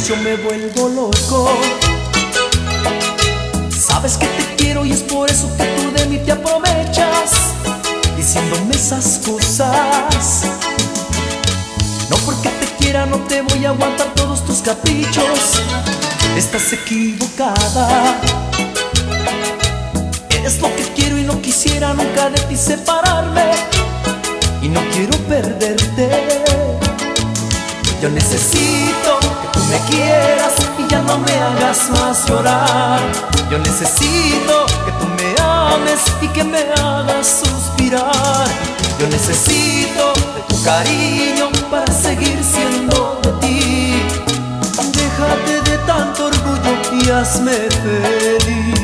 yo me vuelvo loco. Sabes que te quiero y es por eso que tú de mí te aprovechas, diciéndome esas cosas. No porque te quiera no te voy a aguantar todos tus caprichos. Estás equivocada. Eres lo que quiero y no quisiera nunca de ti separarme. Y no quiero perderte. Yo necesito que tú me quieras y ya no me hagas más llorar. Yo necesito que tú me ames y que me hagas suspirar. Yo necesito de tu cariño para seguir siendo de ti. Déjate de tanto orgullo y hazme feliz.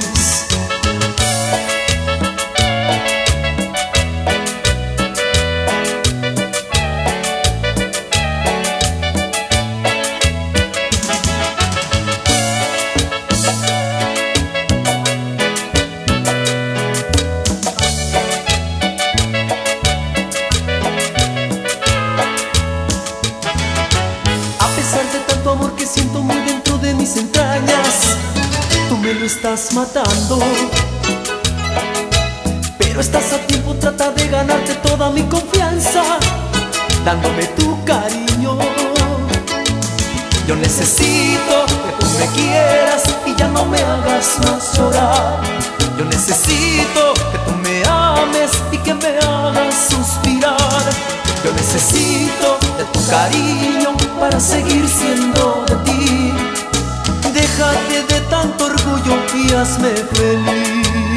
De tanto amor que siento muy dentro de mis entrañas, tú me lo estás matando. Pero estás a tiempo, trata de ganarte toda mi confianza, dándome tu cariño. Yo necesito que tú me quieras y ya no me hagas más llorar. Yo necesito que tú me ames y que me hagas suspirar. Yo necesito de tu cariño para seguir siendo de ti. Déjate de tanto orgullo y hazme feliz.